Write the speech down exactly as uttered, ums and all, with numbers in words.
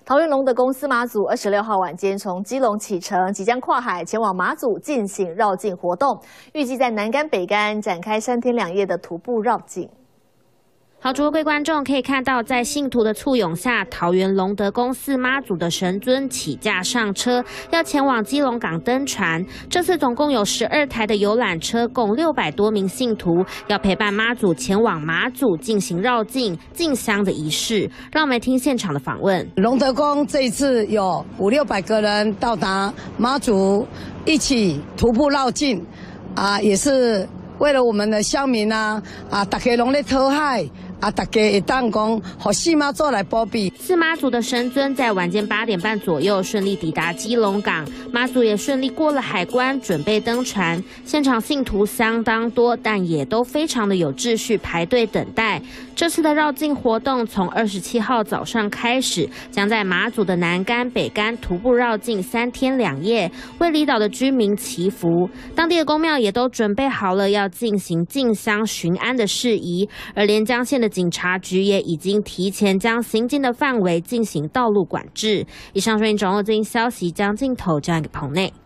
桃园龙德公司妈祖二十六号晚间从基隆启程，即将跨海前往马祖进行绕境活动，预计在南竿、北竿展开三天两夜的徒步绕境。 好，诸位观众可以看到，在信徒的簇拥下，桃园龙德公司妈祖的神尊起驾上车，要前往基隆港登船。这次总共有十二台的游览车，共六百多名信徒要陪伴妈祖前往马祖进行绕境进香的仪式。让我们听现场的访问。 龙德宫这一次有五六百个人到达马祖，一起徒步绕境，啊，也是为了我们的乡民啊，啊，大家拢在讨海。 啊，大家会当讲，和四妈祖来保庇。 四妈祖的神尊在晚间八点半左右顺利抵达基隆港，妈祖也顺利过了海关，准备登船。现场信徒相当多，但也都非常的有秩序，排队等待。这次的绕境活动从二十七号早上开始，将在马祖的南竿、北竿徒步绕境三天两夜，为离岛的居民祈福。当地的公庙也都准备好了要进行进香巡安的事宜，而连江县的 警察局也已经提前将行进的范围进行道路管制。以上是中央最新消息，将镜头交给棚内。